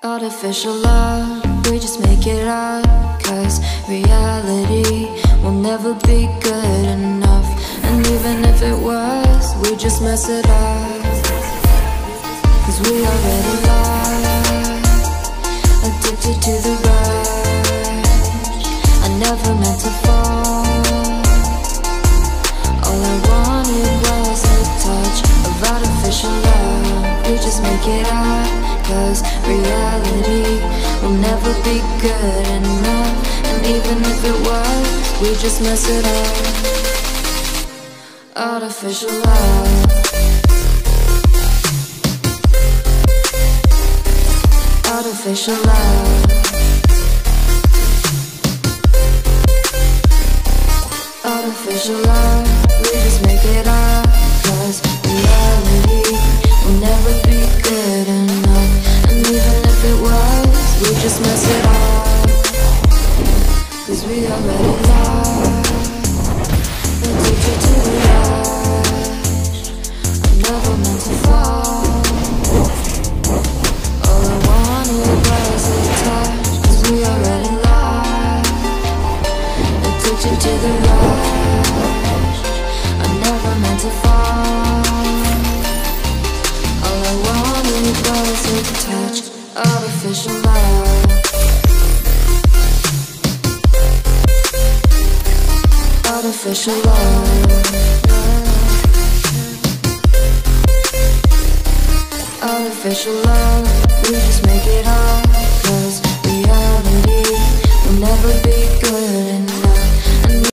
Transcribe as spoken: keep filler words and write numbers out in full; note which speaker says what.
Speaker 1: Artificial love, we just make it up, 'cause reality will never be good enough. And even if it was, we just mess it up, 'cause we already lost, addicted to the rush. I never meant to fall. All I wanted was a touch of artificial love. We just make it up, 'cause reality will never be good enough. And even if it was, we just mess it up. Artificial love, artificial love, artificial love. We just make it up, 'cause reality will never be good enough. And even if it was, we just mess it up, 'cause we already lost, addicted to the rush. I never meant to fall. All I wanted was a touch, 'cause we already lost, addicted to the rush. I never meant to fall. All I wanted was a touch, artificial love, artificial love, artificial love. We just make it up,